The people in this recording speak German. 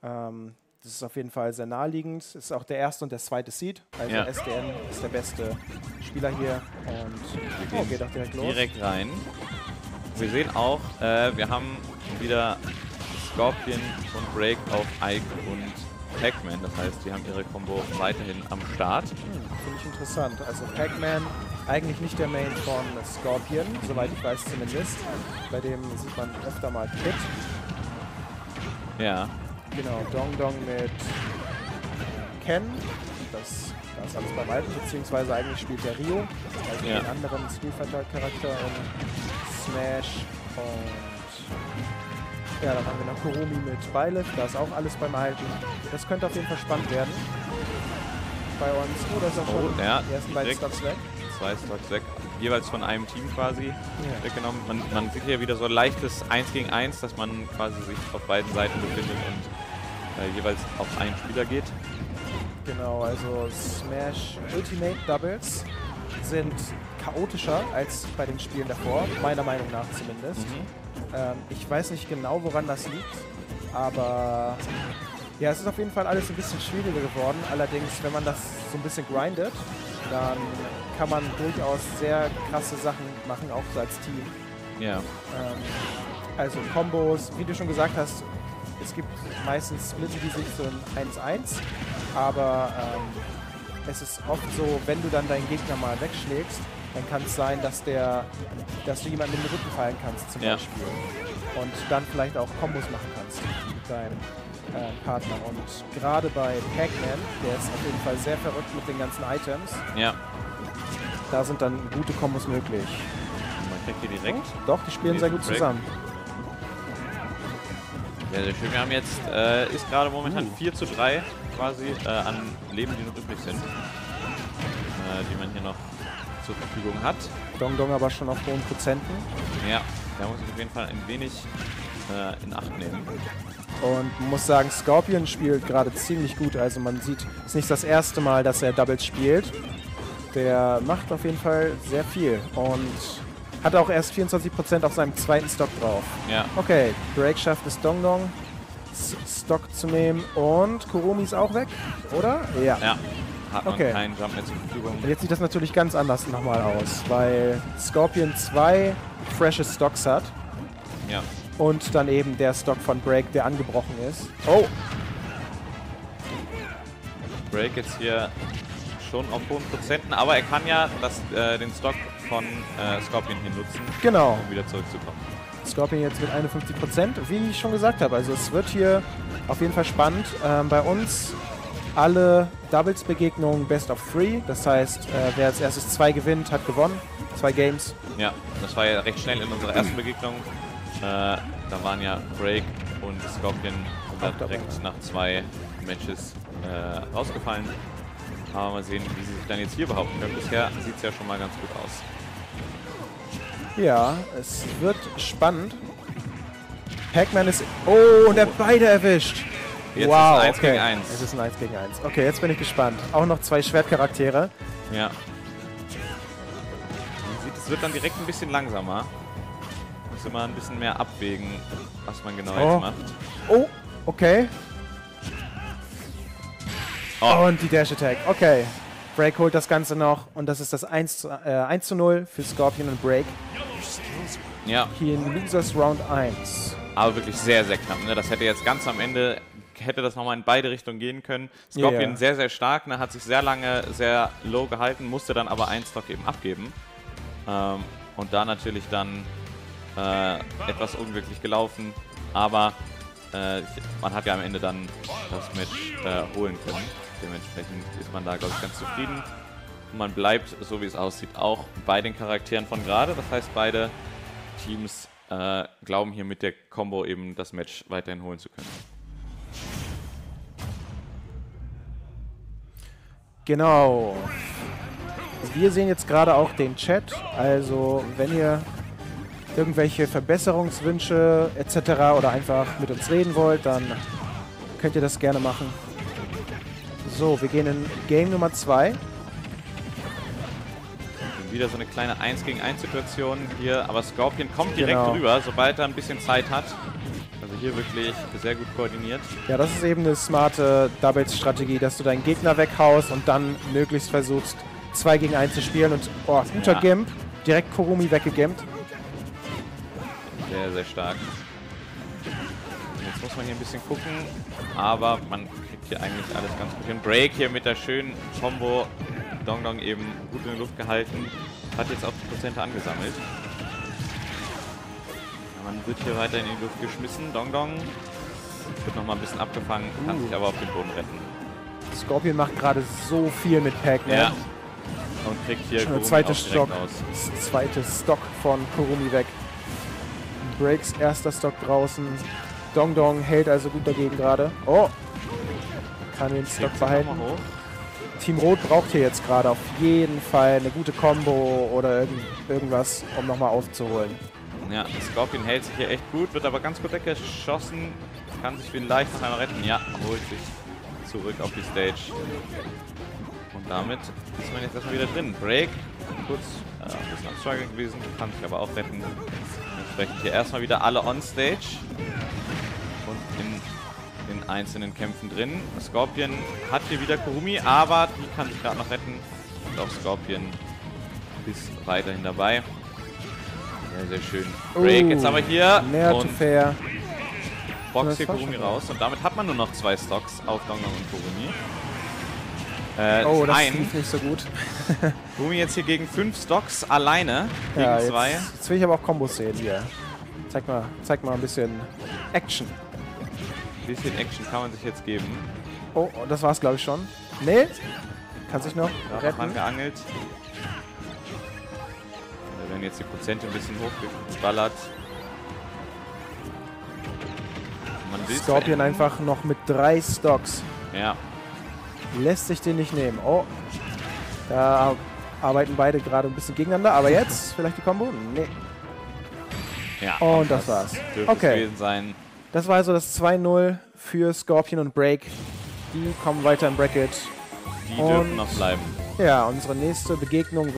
Das ist auf jeden Fall sehr naheliegend. Es ist auch der erste und der zweite Seed. Also SDN ist der beste Spieler hier. Und geht auch direkt los. Direkt rein. Wir sehen auch, wir haben wieder Scorpion und Break auf Ike und Pac-Man. Das heißt, die haben ihre Combo weiterhin am Start. Finde ich interessant. Also Pac-Man eigentlich nicht der Main von Scorpion, soweit ich weiß zumindest. Bei dem sieht man öfter mal Kit. Ja. Genau, Dong Dong mit Ken. Da ist alles beim Alten, beziehungsweise eigentlich spielt der Rio. Also den anderen Street Fighter Charakter in Smash. Und ja, dann haben wir noch Kurumi mit Byleth. Da ist auch alles beim Alten. Das könnte auf jeden Fall spannend werden. Bei uns. Oh, da ist auch schon die ersten beiden Stocks weg. 2 Stocks weg. Jeweils von einem Team quasi weggenommen. Man sieht hier wieder so ein leichtes 1 gegen 1, dass man quasi sich auf beiden Seiten befindet und jeweils auf einen Spieler geht. Genau, also Smash Ultimate Doubles sind chaotischer als bei den Spielen davor, meiner Meinung nach zumindest. Ich weiß nicht genau, woran das liegt, aber ja, es ist auf jeden Fall alles ein bisschen schwieriger geworden. Allerdings, wenn man das so ein bisschen grindet, dann kann man durchaus sehr krasse Sachen machen, auch so als Team. Ja. Also Kombos, wie du schon gesagt hast, es gibt meistens splitten die sich so in 1-1, aber es ist oft so, wenn du dann deinen Gegner mal wegschlägst, dann kann es sein, dass du jemanden in den Rücken fallen kannst zum Beispiel. Und dann vielleicht auch Kombos machen kannst mit deinem Partner. Und gerade bei Pac-Man, der ist auf jeden Fall sehr verrückt mit den ganzen Items. Ja. Da sind dann gute Kombos möglich. Man kriegt hier direkt. Doch, die spielen sehr gut zusammen. Sehr, sehr schön. Wir haben jetzt, ist gerade momentan 4:3 quasi an Leben, die noch übrig sind. Die man hier noch zur Verfügung hat. Dong Dong aber schon auf hohen Prozenten. Ja, da muss ich auf jeden Fall ein wenig in Acht nehmen. Und man muss sagen, Scorpion spielt gerade ziemlich gut. Also man sieht, es ist nicht das erste Mal, dass er Doubles spielt. Der macht auf jeden Fall sehr viel und hat auch erst 24% auf seinem zweiten Stock drauf. Ja. Okay, Break schafft es Dong Dong Stock zu nehmen und Kurumi ist auch weg, oder? Ja. Ja, hat man keinen Jump mehr zur Verfügung. Und jetzt sieht das natürlich ganz anders nochmal aus, weil Scorpion 2 freshe Stocks hat. Ja. Und dann eben der Stock von Break, der angebrochen ist. Oh! Break jetzt hier schon auf hohen Prozenten, aber er kann ja den Stock von Scorpion hier nutzen, um wieder zurückzukommen. Scorpion jetzt mit 51%, wie ich schon gesagt habe. Also es wird hier auf jeden Fall spannend. Bei uns alle Doubles-Begegnungen Best of 3. Das heißt, wer als erstes 2 gewinnt, hat gewonnen. 2 Games. Ja, das war ja recht schnell in unserer ersten Begegnung. Da waren ja Break und Scorpion direkt nach 2 Matches rausgefallen. Aber mal sehen, wie sie sich dann jetzt hier behaupten können. Bisher sieht es ja schon mal ganz gut aus. Ja, es wird spannend. Pac-Man ist... Oh, und er hat beide erwischt. Jetzt wow, ist es 1 gegen 1. Es ist ein 1 gegen 1. Okay, jetzt bin ich gespannt. Auch noch 2 Schwertcharaktere. Ja. Man sieht, es wird dann direkt ein bisschen langsamer. Muss immer ein bisschen mehr abwägen, was man genau jetzt macht. Oh, okay. Oh. Und die Dash Attack. Okay. Break holt das Ganze noch und das ist das 1:0 für Scorpion und Break. Ja. Hier in Losers Round 1. Aber wirklich sehr, sehr knapp. Ne? Das hätte jetzt ganz am Ende, hätte das nochmal in beide Richtungen gehen können. Scorpion sehr, sehr stark, ne? Hat sich sehr lange sehr low gehalten, musste dann aber einen Stock eben abgeben. Und da natürlich dann etwas unglücklich gelaufen. Aber man hat ja am Ende dann das Match holen können. Dementsprechend ist man da, glaube ich, ganz zufrieden. Und man bleibt, so wie es aussieht, auch bei den Charakteren von gerade. Das heißt, beide Teams glauben hier mit der Combo eben das Match weiterhin holen zu können. Genau. Wir sehen jetzt gerade auch den Chat. Also, wenn ihr irgendwelche Verbesserungswünsche etc. oder einfach mit uns reden wollt, dann könnt ihr das gerne machen. So, wir gehen in Game Nummer 2. Wieder so eine kleine 1 gegen 1 Situation hier, aber Scorpion kommt direkt rüber, sobald er ein bisschen Zeit hat. Also Also hier wirklich sehr gut koordiniert. Ja, das ist eben eine smarte Doubles-Strategie, dass du deinen Gegner weghaust und dann möglichst versuchst, 2 gegen 1 zu spielen. Und, oh, guter Gimp. Direkt Kurumi weggegimpt. Sehr, sehr stark. Jetzt muss man hier ein bisschen gucken, aber man kriegt hier eigentlich alles ganz gut hin. Break hier mit der schönen Combo. Dong eben gut in der Luft gehalten. Hat jetzt auch die Prozente angesammelt. Man wird hier weiter in die Luft geschmissen. Dong wird nochmal ein bisschen abgefangen, kann sich aber auf den Boden retten. Scorpion macht gerade so viel mit Pac-Man. Ja. Und kriegt hier schon der Kurumi zweite Stock von Kurumi weg. Breaks erster Stock draußen. Dong hält also gut dagegen gerade. Oh! Kann den Stock behalten. Team Rot braucht hier jetzt gerade auf jeden Fall eine gute Combo oder irgendwas, um nochmal aufzuholen. Ja, Scorpion hält sich hier echt gut, wird aber ganz gut weggeschossen. Kann sich vielleicht noch einmal retten. Ja, holt sich zurück auf die Stage. Und damit ist man jetzt erstmal wieder drin. Break, kurz ein bisschen am Struggle gewesen, kann sich aber auch retten. Entsprechend hier erstmal wieder alle on Stage. Und in den einzelnen Kämpfen drin. Scorpion hat hier wieder Kurumi, aber die kann sich gerade noch retten. Und auch Scorpion ist weiterhin dabei. Sehr, sehr schön. Break jetzt aber hier. Und fair. Box hier Kurumi raus. Und damit hat man nur noch 2 Stocks auf Dong und Kurumi. Oh, das lief nicht so gut. Kurumi jetzt hier gegen 5 Stocks alleine. Gegen 2. Jetzt will ich aber auch Kombos sehen hier. Zeig mal ein bisschen Action. Ein bisschen Action kann man sich jetzt geben. Oh, das war's glaube ich schon. Nee. Kann sich noch retten. Angeangelt. Da werden jetzt die Prozente ein bisschen hochgeballert. Scorpion einfach noch mit 3 Stocks. Ja. Lässt sich den nicht nehmen. Oh. Da arbeiten beide gerade ein bisschen gegeneinander. Aber jetzt vielleicht die Combo? Nee. Ja. Und das war's. Okay. Sein. Das war also das 2-0 für Scorpion und Break. Die kommen weiter im Bracket. Die dürfen noch bleiben. Ja, unsere nächste Begegnung